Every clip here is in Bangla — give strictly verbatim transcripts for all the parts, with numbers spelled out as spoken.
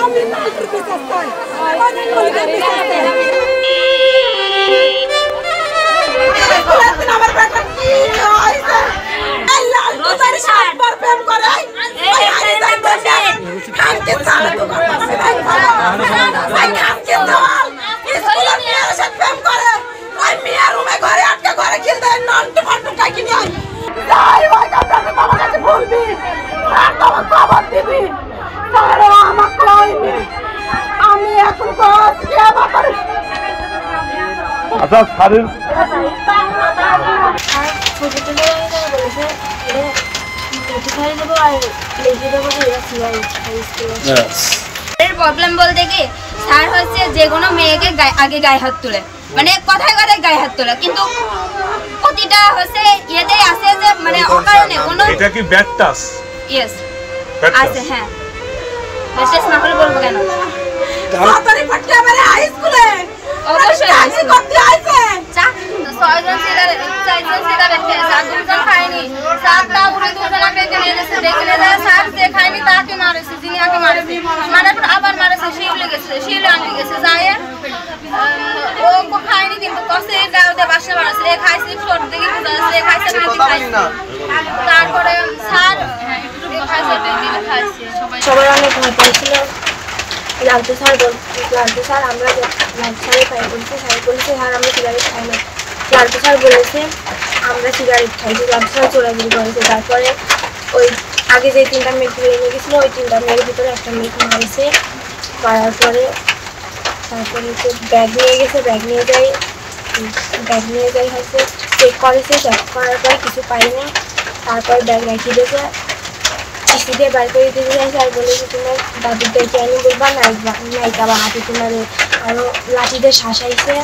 আমি মালটার বিচার চাই আমি মালটার বিচার চাই আমার বেটা কি হইছে আল্লাহ তোর সাতবার প্রেম করে এই আরে যাইতেছে খানকে চালা তো করতেছে ভাই ভাই খানকে চাল স্কুলের মেয়ের সাথে প্রেম করে ওই মেয়ের রুমে ঘরে আটকে ঘরে খেলতে নন্টু ফন্টু কাকি নিয়ে যাই ওই কাপড়ে তোমার কাছে বলবি আর তোমার খবর দিবি তারে আমাকে কইনি আমি এখন কাজ কি আবার আচ্ছা স্যারের ছোট ছোট বলেছে এর দেবো আর লেগে দেবো এর প্রবলেম বলতে কি স্যার হচ্ছে যে কোনো মেয়েকে আগে গায়ে হাত তোলে মানে কথায় কথায় গায়ে হাত তোলে কিন্তু প্রতিটা হচ্ছে ইয়েতেই আছে যে মানে অকারণে কোনো এটা কি ব্যাড টাচ ইয়েস আছে হ্যাঁ মেসেজ না হলে বলবো কেন তাড়াতাড়ি ফাটকে আমারে হাই স্কুলে অবশ্যই হাই স্কুলে করতে আইছে চা ছয়জন সিগারেট চারজন সিগারেট খেয়েছে আর দুজন খায়নি সাতটা উড়ে দুজন ডেকে নিয়ে গেছে ডেকে নিয়ে যায় স্যার যে খায়নি তাকে মারেছে যিনি আগে মারেছে মারার পর আবার মারেছে শিউলে গেছে শিউলে আনতে গেছে যায় ও খায়নি কিন্তু কষে গাওতে বাসা মারাছে এ খাইছে ছোট দেখি বুঝা যাচ্ছে এ খাইছে খাইছে তারপরে স্যার খাইছে টিভি খাইছে সবাই অনেক ভয় পেয়েছিল লালটু স্যার বল লালটু স্যার আমরা লালটু স্যারের খাই বলছি স্যার বলেছে স্যার আমরা সিগারেট খাই না লালটু স্যার বলেছে আমরা সিগারেট খাইছি লালটু স্যার চোরাচুরি করেছে তারপরে ওই আগে যে তিনটা মেয়ে তুলে নিয়ে গেছিলো ওই তিনটা মেয়ের ভিতরে একটা মেয়ে মারেছে মারার পরে তারপরে তো ব্যাগ নিয়ে গেছে ব্যাগ নিয়ে যাই ব্যাগ নিয়ে যাই হচ্ছে চেক করেছে চেক করার পরে কিছু পাইনি তারপর ব্যাগ রেখে দিয়েছে কিস্তি দিয়ে বার করে দিতে চাইছে আর বলেছে তোমার দাদুর দেখে আমি বলবা নাইকা নাইকা বা হাতে তোমার আরও লাঠিতে শাসাইছে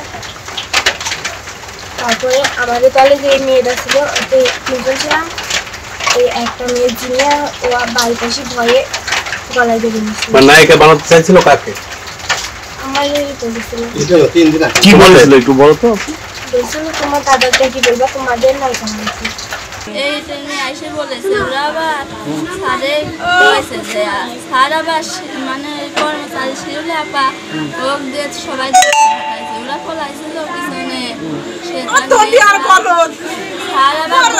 তারপরে আমাদের তাহলে যে মেয়েটা ছিল ওই তিনজন ছিলাম ওই একটা মেয়ের জিনিয়া ও বাড়ির পাশে ভয়ে গলায় বেরিয়ে নিচ্ছিল নায়িকা বানাতে চাইছিল কাকে আমার বলেছিল কি বলেছিল একটু বলো তো বলছিল তোমার দাদারটা কি বলবা তোমাদের নায়িকা বানাতে এই ট্রেনে এসে বলেছে ওরা আবার স্যারে বলেছে যে স্যার আবার মানে কর্মচারী শিরুলে আপা ওক দিয়ে সবাই ঢাকাইছে ওরা পলাইছিল পিছনে সে স্যার আবার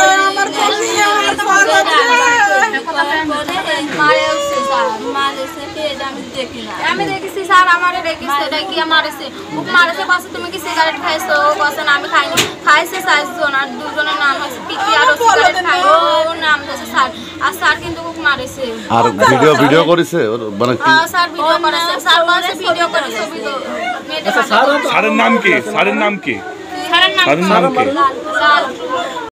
আমি দেখেছি স্যার আমারে রেখেছে রেখে মারেছে ও মারেছে পাশে তুমি কি সিগারেট খাইছো ও বলছে না আমি খাইনি খাইছে চারজন আর দুজনের নাম হচ্ছে পিকি আর সিগারেট খাই ও নাম হচ্ছে স্যার আর স্যার কিন্তু ও মারেছে আর ভিডিও ভিডিও করেছে মানে কি স্যার ভিডিও করেছে স্যার বলছে ভিডিও করেছে ভিডিও স্যারের নাম কি স্যারের নাম কি স্যারের নাম স্যারের নাম কি লাল